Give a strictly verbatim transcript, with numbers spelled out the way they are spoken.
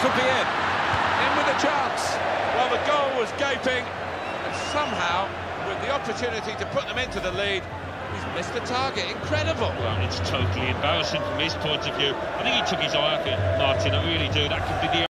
could be it. In with a chance. Well, the goal was gaping, and somehow, with the opportunity to put them into the lead, he's missed the target. Incredible. Well, it's totally embarrassing from his point of view. I think he took his eye off it, Martin. I really do. That could be the